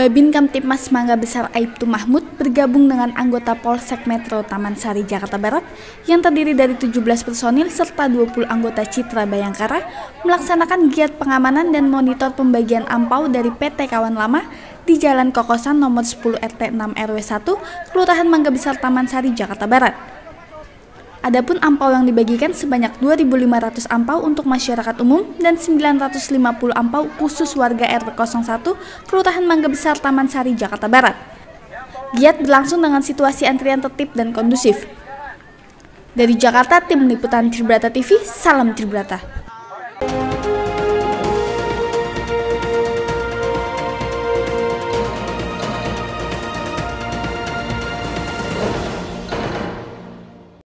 Babin Kamtipmas Mangga Besar Aibtu Mahmud bergabung dengan anggota Polsek Metro Taman Sari, Jakarta Barat yang terdiri dari 17 personil serta 20 anggota Citra Bayangkara melaksanakan giat pengamanan dan monitor pembagian ampau dari PT Kawan Lama di Jalan Kokosan nomor 10 RT 6 RW 1, Kelurahan Mangga Besar Taman Sari, Jakarta Barat. Adapun ampau yang dibagikan sebanyak 2.500 ampau untuk masyarakat umum dan 950 ampau khusus warga RT 01 Kelurahan Mangga Besar Taman Sari, Jakarta Barat. Giat berlangsung dengan situasi antrian tertib dan kondusif. Dari Jakarta, tim liputan Tribrata TV, salam Tribrata.